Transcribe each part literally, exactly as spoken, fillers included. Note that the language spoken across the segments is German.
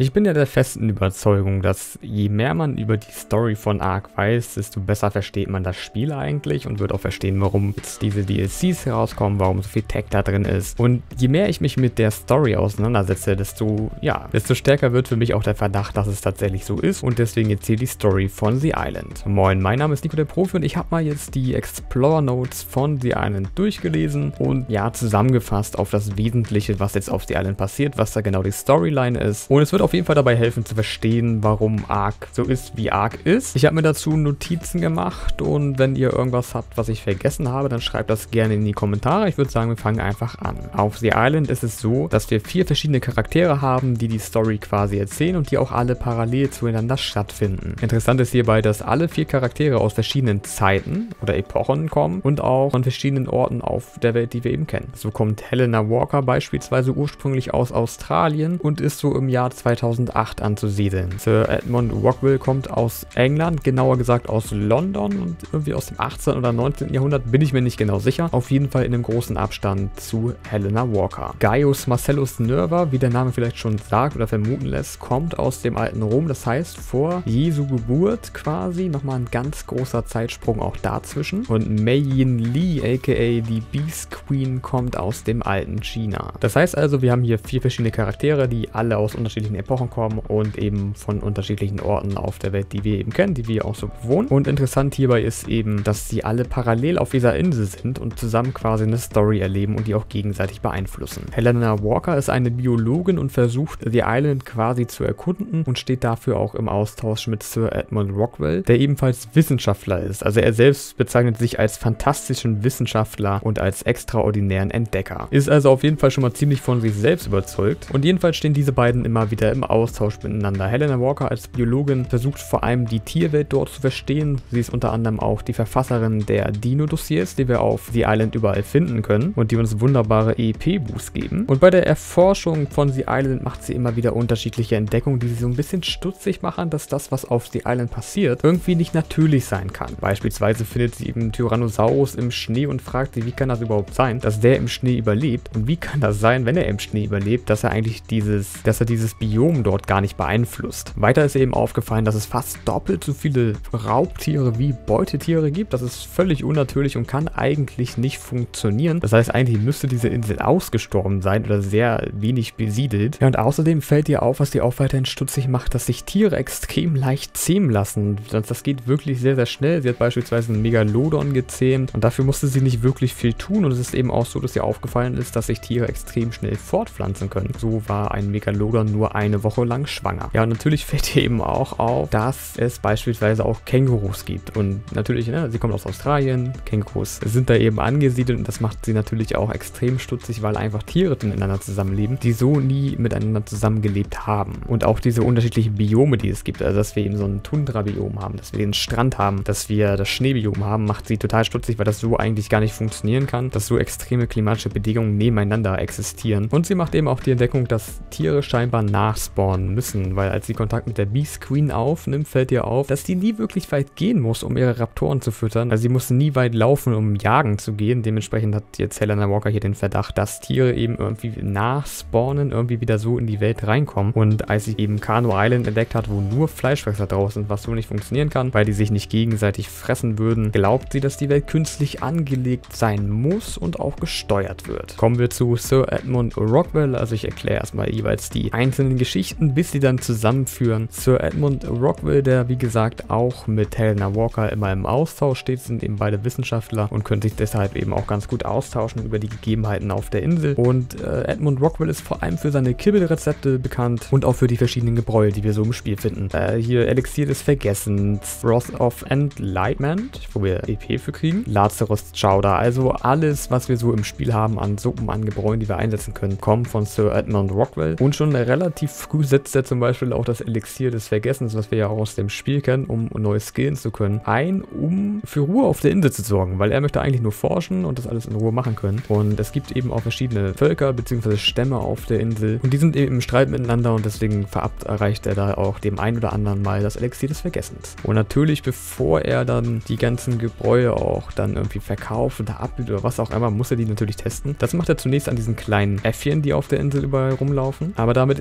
Ich bin ja der festen Überzeugung, dass je mehr man über die Story von Ark weiß, desto besser versteht man das Spiel eigentlich und wird auch verstehen, warum jetzt diese D L Cs herauskommen, warum so viel Tech da drin ist. Und je mehr ich mich mit der Story auseinandersetze, desto, ja, desto stärker wird für mich auch der Verdacht, dass es tatsächlich so ist, und deswegen jetzt hier die Story von The Island. Moin, mein Name ist Nico der Profi und ich habe mal jetzt die Explorer Notes von The Island durchgelesen und ja, zusammengefasst auf das Wesentliche, was jetzt auf The Island passiert, was da genau die Storyline ist. Und es wird auf jeden Fall dabei helfen zu verstehen, warum Ark so ist, wie Ark ist. Ich habe mir dazu Notizen gemacht und wenn ihr irgendwas habt, was ich vergessen habe, dann schreibt das gerne in die Kommentare. Ich würde sagen, wir fangen einfach an. Auf The Island ist es so, dass wir vier verschiedene Charaktere haben, die die Story quasi erzählen und die auch alle parallel zueinander stattfinden. Interessant ist hierbei, dass alle vier Charaktere aus verschiedenen Zeiten oder Epochen kommen und auch von verschiedenen Orten auf der Welt, die wir eben kennen. So kommt Helena Walker beispielsweise ursprünglich aus Australien und ist so im Jahr zweitausendacht anzusiedeln. Sir Edmund Rockwell kommt aus England, genauer gesagt aus London und irgendwie aus dem achtzehnten oder neunzehnten Jahrhundert, bin ich mir nicht genau sicher. Auf jeden Fall in einem großen Abstand zu Helena Walker. Gaius Marcellus Nerva, wie der Name vielleicht schon sagt oder vermuten lässt, kommt aus dem alten Rom, das heißt vor Jesu Geburt quasi, nochmal ein ganz großer Zeitsprung auch dazwischen. Und Mei Yin Lee, aka die Beast Queen, kommt aus dem alten China. Das heißt also, wir haben hier vier verschiedene Charaktere, die alle aus unterschiedlichen Epochen kommen und eben von unterschiedlichen Orten auf der Welt, die wir eben kennen, die wir auch so bewohnen. Und interessant hierbei ist eben, dass sie alle parallel auf dieser Insel sind und zusammen quasi eine Story erleben und die auch gegenseitig beeinflussen. Helena Walker ist eine Biologin und versucht, The Island quasi zu erkunden und steht dafür auch im Austausch mit Sir Edmund Rockwell, der ebenfalls Wissenschaftler ist. Also er selbst bezeichnet sich als fantastischen Wissenschaftler und als extraordinären Entdecker. Ist also auf jeden Fall schon mal ziemlich von sich selbst überzeugt. Und jedenfalls stehen diese beiden immer wieder im Austausch miteinander. Helena Walker als Biologin versucht vor allem die Tierwelt dort zu verstehen. Sie ist unter anderem auch die Verfasserin der Dino-Dossiers, die wir auf The Island überall finden können und die uns wunderbare E P-Boosts geben. Und bei der Erforschung von The Island macht sie immer wieder unterschiedliche Entdeckungen, die sie so ein bisschen stutzig machen, dass das, was auf The Island passiert, irgendwie nicht natürlich sein kann. Beispielsweise findet sie eben Tyrannosaurus im Schnee und fragt sie, wie kann das überhaupt sein, dass der im Schnee überlebt, und wie kann das sein, wenn er im Schnee überlebt, dass er eigentlich dieses, dass er dieses Biom dort gar nicht beeinflusst. Weiter ist ihr eben aufgefallen, dass es fast doppelt so viele Raubtiere wie Beutetiere gibt. Das ist völlig unnatürlich und kann eigentlich nicht funktionieren. Das heißt, eigentlich müsste diese Insel ausgestorben sein oder sehr wenig besiedelt. Ja, und außerdem fällt ihr auf, was ihr auch weiterhin stutzig macht, dass sich Tiere extrem leicht zähmen lassen. Das geht wirklich sehr, sehr schnell. Sie hat beispielsweise einen Megalodon gezähmt und dafür musste sie nicht wirklich viel tun. Und es ist eben auch so, dass ihr aufgefallen ist, dass sich Tiere extrem schnell fortpflanzen können. So war ein Megalodon nur eine Woche lang schwanger. Ja, und natürlich fällt ihr eben auch auf, dass es beispielsweise auch Kängurus gibt. Und natürlich, ne, sie kommt aus Australien, Kängurus sind da eben angesiedelt und das macht sie natürlich auch extrem stutzig, weil einfach Tiere miteinander zusammenleben, die so nie miteinander zusammengelebt haben. Und auch diese unterschiedlichen Biome, die es gibt, also dass wir eben so ein Tundra-Biom haben, dass wir den Strand haben, dass wir das Schneebiom haben, macht sie total stutzig, weil das so eigentlich gar nicht funktionieren kann, dass so extreme klimatische Bedingungen nebeneinander existieren. Und sie macht eben auch die Entdeckung, dass Tiere scheinbar nachspawnen müssen, weil als sie Kontakt mit der Beast Queen aufnimmt, fällt ihr auf, dass die nie wirklich weit gehen muss, um ihre Raptoren zu füttern. Also sie muss nie weit laufen, um jagen zu gehen. Dementsprechend hat jetzt Helena Walker hier den Verdacht, dass Tiere eben irgendwie nachspawnen, irgendwie wieder so in die Welt reinkommen. Und als sie eben Kano Island entdeckt hat, wo nur Fleischfresser draus sind, was so nicht funktionieren kann, weil die sich nicht gegenseitig fressen würden, glaubt sie, dass die Welt künstlich angelegt sein muss und auch gesteuert wird. Kommen wir zu Sir Edmund Rockwell. Also ich erkläre erstmal jeweils die einzelnen Geschichten, bis sie dann zusammenführen. Sir Edmund Rockwell, der wie gesagt auch mit Helena Walker immer im Austausch steht, sind eben beide Wissenschaftler und können sich deshalb eben auch ganz gut austauschen über die Gegebenheiten auf der Insel. Und äh, Edmund Rockwell ist vor allem für seine Kibbelrezepte bekannt und auch für die verschiedenen Gebräue, die wir so im Spiel finden. Äh, hier Elixier des Vergessens, Wrath of Enlightenment, wo wir E P für kriegen, Lazarus Chowder, also alles, was wir so im Spiel haben an Suppen, an Gebräuen, die wir einsetzen können, kommen von Sir Edmund Rockwell. Und schon relativ früh setzt er zum Beispiel auch das Elixier des Vergessens, was wir ja auch aus dem Spiel kennen, um neu skillen zu können, ein, um für Ruhe auf der Insel zu sorgen, weil er möchte eigentlich nur forschen und das alles in Ruhe machen können. Und es gibt eben auch verschiedene Völker bzw. Stämme auf der Insel und die sind eben im Streit miteinander und deswegen verabreicht er da auch dem einen oder anderen mal das Elixier des Vergessens. Und natürlich, bevor er dann die ganzen Gebräue auch dann irgendwie verkauft oder abgibt oder was auch immer, muss er die natürlich testen. Das macht er zunächst an diesen kleinen Äffchen, die auf der Insel überall rumlaufen. Aber damit ist er nicht ganz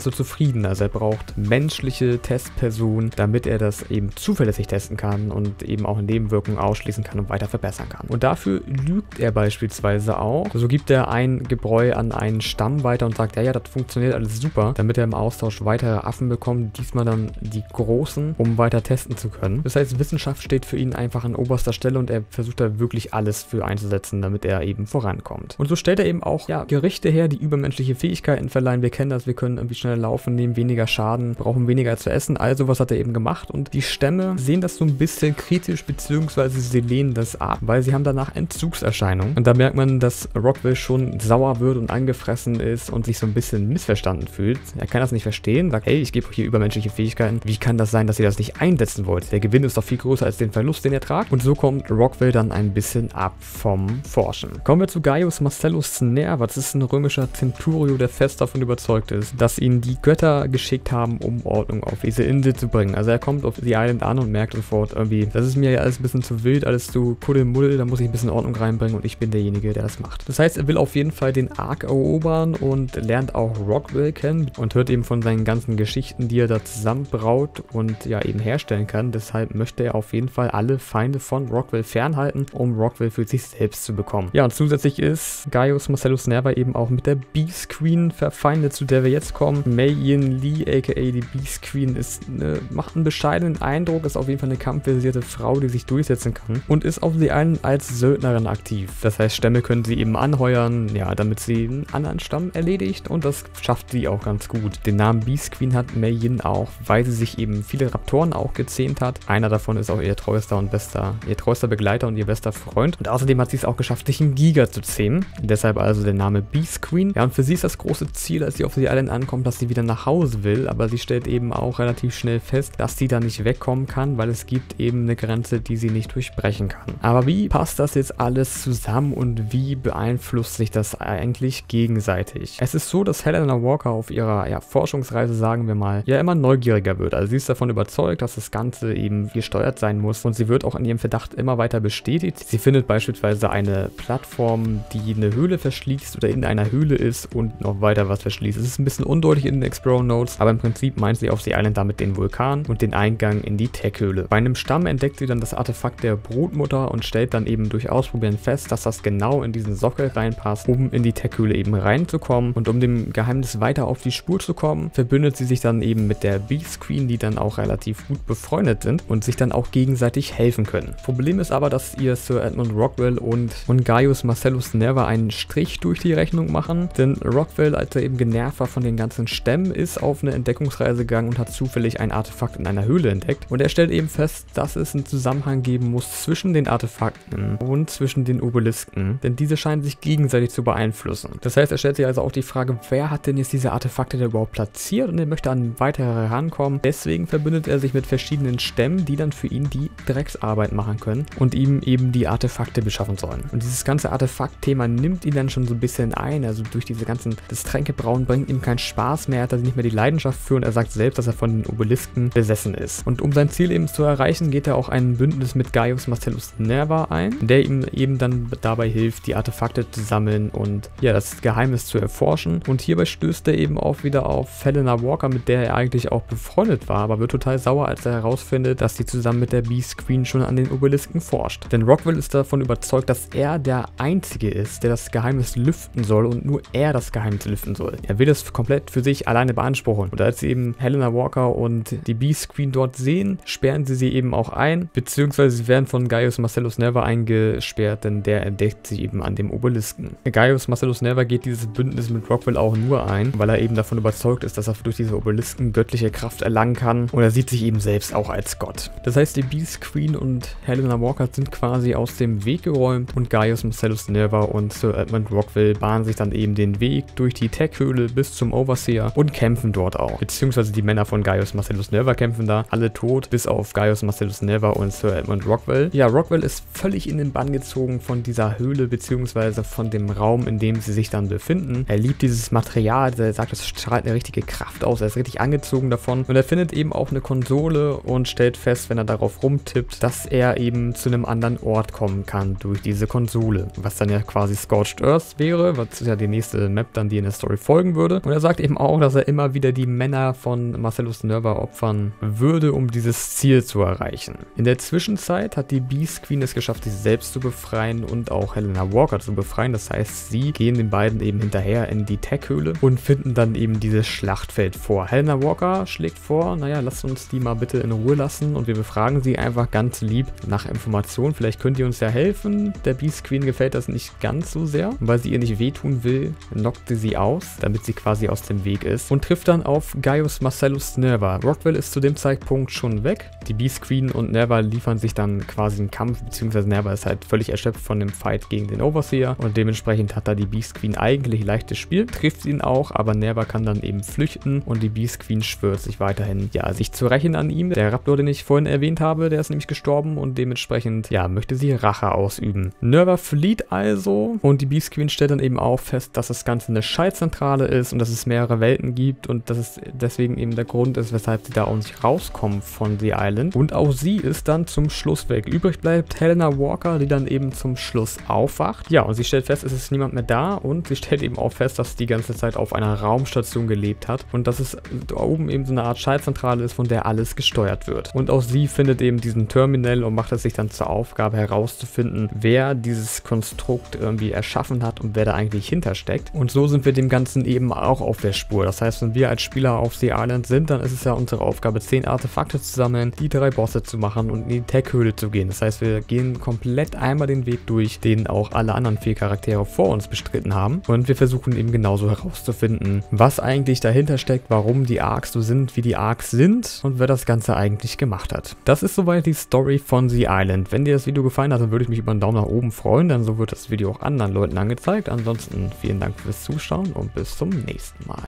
so zufrieden. Also er braucht menschliche Testpersonen, damit er das eben zuverlässig testen kann und eben auch Nebenwirkungen ausschließen kann und weiter verbessern kann. Und dafür lügt er beispielsweise auch. So gibt er ein Gebräu an einen Stamm weiter und sagt, ja, ja, das funktioniert alles super, damit er im Austausch weitere Affen bekommt, diesmal dann die großen, um weiter testen zu können. Das heißt, Wissenschaft steht für ihn einfach an oberster Stelle und er versucht da wirklich alles für einzusetzen, damit er eben vorankommt. Und so stellt er eben auch, ja, Gerichte her, die übermenschliche Fähigkeiten verleihen. Wir kennen das, wir können irgendwie schneller laufen, nehmen weniger Schaden, brauchen weniger zu essen. Also was hat er eben gemacht? Und die Stämme sehen das so ein bisschen kritisch, beziehungsweise sie lehnen das ab, weil sie haben danach Entzugserscheinungen. Und da merkt man, dass Rockwell schon sauer wird und angefressen ist und sich so ein bisschen missverstanden fühlt. Er kann das nicht verstehen, sagt, hey, ich gebe hier übermenschliche Fähigkeiten. Wie kann das sein, dass ihr das nicht einsetzen wollt? Der Gewinn ist doch viel größer als den Verlust, den ihr tragt. Und so kommt Rockwell dann ein bisschen ab vom Forschen. Kommen wir zu Gaius Marcellus Nerva. Das ist ein römischer Centurio, der fest davon überzeugt ist, dass ihn die Götter geschickt haben, um Ordnung auf diese Insel zu bringen. Also er kommt auf die Island an und merkt sofort irgendwie, das ist mir ja alles ein bisschen zu wild, alles zu Kuddelmuddel, da muss ich ein bisschen Ordnung reinbringen und ich bin derjenige, der das macht. Das heißt, er will auf jeden Fall den Ark erobern und lernt auch Rockwell kennen und hört eben von seinen ganzen Geschichten, die er da zusammenbraut und ja eben herstellen kann. Deshalb möchte er auf jeden Fall alle Feinde von Rockwell fernhalten, um Rockwell für sich selbst zu bekommen. Ja, und zusätzlich ist Gaius Marcellus Nerva eben auch mit der Beast Queen verfeindet, zu der wir jetzt kommen. Mei Yin Lee, aka die Beast Queen, ist eine, macht einen bescheidenen Eindruck, ist auf jeden Fall eine kampfversierte Frau, die sich durchsetzen kann und ist auf The Island als Söldnerin aktiv. Das heißt, Stämme können sie eben anheuern, ja, damit sie einen anderen Stamm erledigt und das schafft sie auch ganz gut. Den Namen Beast Queen hat Mei Yin auch, weil sie sich eben viele Raptoren auch gezähmt hat. Einer davon ist auch ihr treuester und bester, ihr treuester Begleiter und ihr bester Freund. Und außerdem hat sie es auch geschafft, sich einen Giga zu zähmen. Deshalb also der Name Beast Queen. Ja, und für sie ist das große Ziel, als sie auf The Island ankommt, dass sie wieder nach Hause will. Aber sie stellt eben auch relativ schnell fest, dass sie da nicht wegkommen kann, weil es gibt eben eine Grenze, die sie nicht durchbrechen kann. Aber wie passt das jetzt alles zusammen und wie beeinflusst sich das eigentlich gegenseitig? Es ist so, dass Helena Walker auf ihrer ja, Forschungsreise, sagen wir mal, ja immer neugieriger wird. Also sie ist davon überzeugt, dass das Ganze eben gesteuert sein muss und sie wird auch in ihrem Verdacht immer weiter bestätigt. Sie findet beispielsweise eine Plattform, die eine Höhle verschließt oder in einer Höhle ist und noch weiter was verschließt. Es ist ein bisschen undeutlich in den Explore Notes, aber im Prinzip meint sie auf The Island damit den Vulkan und den Eingang in die Tech-Höhle. Bei einem Stamm entdeckt sie dann das Artefakt der Brutmutter und stellt dann eben durch Ausprobieren fest, dass das genau in diesen Sockel reinpasst, um in die Tech-Höhle eben reinzukommen. Und um dem Geheimnis weiter auf die Spur zu kommen, verbündet sie sich dann eben mit der Beast Queen, die dann auch relativ gut befreundet sind und sich dann auch gegenseitig helfen können. Problem ist aber, dass ihr Sir Edmund Rockwell und, und Gaius Marcellus Nerva einen Strich durch die Rechnung machen, denn Rockwell, als er eben genervt war von den ganzen Stämmen, ist auf eine Entdeckungsreise gegangen und hat zufällig ein Artefakt in einer Höhle entdeckt. Und er stellt eben fest, dass es einen Zusammenhang geben muss zwischen den Artefakten und zwischen den Obelisken, denn diese scheinen sich gegenseitig zu beeinflussen. Das heißt, er stellt sich also auch die Frage, wer hat denn jetzt diese Artefakte da überhaupt platziert und er möchte an weitere herankommen. Deswegen verbündet er sich mit verschiedenen Stämmen, die dann für ihn die Drecksarbeit machen können und ihm eben die Artefakte beschaffen sollen. Und dieses ganze Artefakt-Thema nimmt ihn dann schon so ein bisschen ein, also durch diese ganzen, das Tränkebrauen bringt ihm keinen Spaß mehr, er hat also nicht mehr die Leidenschaft für und er sagt selbst, dass er von den Obelisken besessen ist. Und um sein Ziel eben zu erreichen, geht er auch ein Bündnis mit Gaius Marcellus Nerva ein, der ihm eben dann dabei hilft, die Artefakte zu sammeln und ja, das Geheimnis zu erforschen. Und hierbei stößt er eben auch wieder auf Helena Walker, mit der er eigentlich auch befreundet war, aber wird total sauer, als er herausfindet, dass sie zusammen mit der Beast Queen schon an den Obelisken forscht. Denn Rockwell ist davon überzeugt, dass er der Einzige ist, der das Geheimnis lüften soll und nur er das Geheimnis lüften soll. Er will es komplett für sich alleine beanspruchen. Und als sie eben Helena Walker und die Beast Queen dort sehen, sperren sie sie eben auch ein, beziehungsweise sie werden von Gaius Marcellus Nerva eingesperrt, denn der entdeckt sie eben an dem Obelisken. Gaius Marcellus Nerva geht dieses Bündnis mit Rockwell auch nur ein, weil er eben davon überzeugt ist, dass er durch diese Obelisken göttliche Kraft erlangen kann und er sieht sich eben selbst auch als Gott. Das heißt, die Beast Queen und Helena Walker sind quasi aus dem Weg geräumt und Gaius Marcellus Nerva und Sir Edmund Rockwell bahnen sich dann eben den Weg durch die Tech-Höhle bis zum Overseer und kämpfen dort auch. Beziehungsweise die Männer von Gaius Marcellus Nerva kämpfen da, alle tot, bis auf Gaius Marcellus Nerva und Sir Edmund Rockwell. Ja, Rockwell ist völlig in den Bann gezogen von dieser Höhle, beziehungsweise von dem Raum, in dem sie sich dann befinden. Er liebt dieses Material, er sagt, es strahlt eine richtige Kraft aus, er ist richtig angezogen davon und er findet eben auch eine Konsole und stellt fest, wenn er darauf rumtippt, dass er eben zu einem anderen Ort kommen kann durch diese Konsole, was dann ja quasi Scorched Earth wäre, was ja die nächste Map dann, die in der Story folgen würde. Und er sagt eben auch, dass er immer wieder die Männer von Marcellus Nerva opfern würde, um dieses Ziel zu erreichen. In der Zwischenzeit hat die Beast Queen es geschafft, sich selbst zu befreien und auch Helena Walker zu befreien. Das heißt, sie gehen den beiden eben hinterher in die Tech-Höhle und finden dann eben dieses Schlachtfeld vor. Helena Walker schlägt vor, naja, lasst uns die mal bitte in Ruhe lassen und wir befragen sie einfach ganz lieb nach Informationen. Vielleicht könnt ihr uns ja helfen. Der Beast Queen gefällt das nicht ganz so sehr. Und weil sie ihr nicht wehtun will, knockt sie sie aus, damit sie quasi aus dem Weg ist und trifft dann auf Gaius Marcellus Nerva. Rockwell ist zu dem Zeitpunkt schon weg. Die Beast Queen und Nerva liefern sich dann quasi einen Kampf, beziehungsweise Nerva ist halt völlig erschöpft von dem Fight gegen den Overseer und dementsprechend hat da die Beast Queen eigentlich leichtes Spiel, trifft ihn auch, aber Nerva kann dann eben flüchten und die Beast Queen schwört sich weiterhin, ja, sich zu rächen an ihm. Der Raptor, den ich vorhin erwähnt habe, der ist nämlich gestorben und dementsprechend, ja, möchte sie Rache ausüben. Nerva flieht also und die Beast Queen stellt dann eben auch fest, dass das Ganze eine Schaltzentrale ist und dass es mehrere Welten gibt und dass es deswegen eben der Grund ist, weshalb sie da auch nicht rauskommen von The Island. Und auch sie ist dann zum Schluss weg. Übrig bleibt Helena Walker, die dann eben zum Schluss aufwacht. Ja, und sie stellt fest, es ist niemand mehr da und sie stellt eben auch fest, dass sie die ganze Zeit auf einer Raumstation gelebt hat und dass es da oben eben so eine Art Schaltzentrale ist, von der alles gesteuert wird. Und auch sie findet eben diesen Terminal und macht es sich dann zur Aufgabe herauszufinden, wer dieses Konstrukt irgendwie erschaffen hat und wer da eigentlich hintersteckt. Und so sind wir dem Ganzen eben auch auf der Spur. Das heißt, wenn wir als Spieler auf The Island sind, dann ist es ja unsere Aufgabe, zehn Artefakte zu sammeln, die drei Bosse zu machen und in die Tech-Höhle zu gehen. Das heißt, wir gehen komplett einmal den Weg durch, den auch alle anderen vier Charaktere vor uns bestritten haben. Und wir versuchen eben genauso herauszufinden, was eigentlich dahinter steckt, warum die Arcs so sind, wie die Arcs sind und wer das Ganze eigentlich gemacht hat. Das ist soweit die Story von The Island. Wenn dir das Video gefallen hat, dann würde ich mich über einen Daumen nach oben freuen, dann so wird das Video auch anderen Leuten angezeigt. Ansonsten vielen Dank fürs Zuschauen und bis zum nächsten Mal.